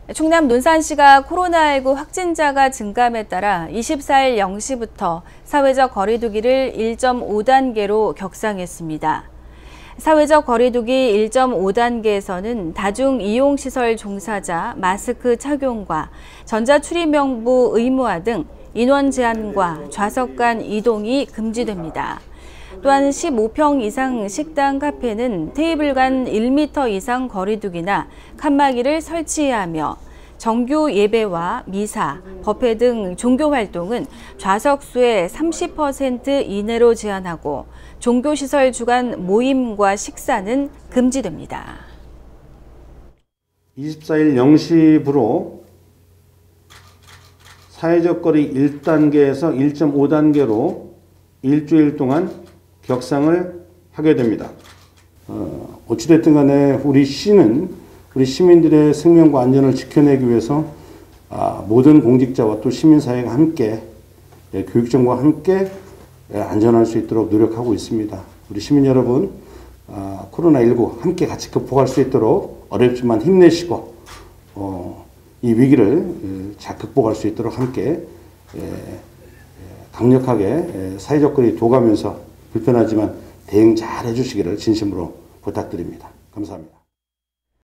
충남 논산시가 코로나19 확진자가 증감에 따라 24일 0시부터 사회적 거리두기를 1.5단계로 격상했습니다. 사회적 거리두기 1.5단계에서는 다중이용시설 종사자 마스크 착용과 전자출입명부 의무화 등 인원 제한과 좌석 간 이동이 금지됩니다. 또한 15평 이상 식당, 카페는 테이블 간 1m 이상 거리두기나 칸막이를 설치해야 하며 정규 예배와 미사, 법회 등 종교 활동은 좌석 수의 30% 이내로 제한하고 종교시설 주간 모임과 식사는 금지됩니다. 24일 0시부로 사회적 거리 1단계에서 1.5단계로 일주일 동안 격상을 하게 됩니다. 어찌됐든 간에 우리 시는 우리 시민들의 생명과 안전을 지켜내기 위해서 모든 공직자와 또 시민사회가 함께 교육청과 함께 안전할 수 있도록 노력하고 있습니다. 우리 시민 여러분, 코로나19 함께 같이 극복할 수 있도록 어렵지만 힘내시고 이 위기를 잘 극복할 수 있도록 함께 강력하게 사회적 거리 둬가면서 불편하지만 대응 잘 해주시기를 진심으로 부탁드립니다. 감사합니다.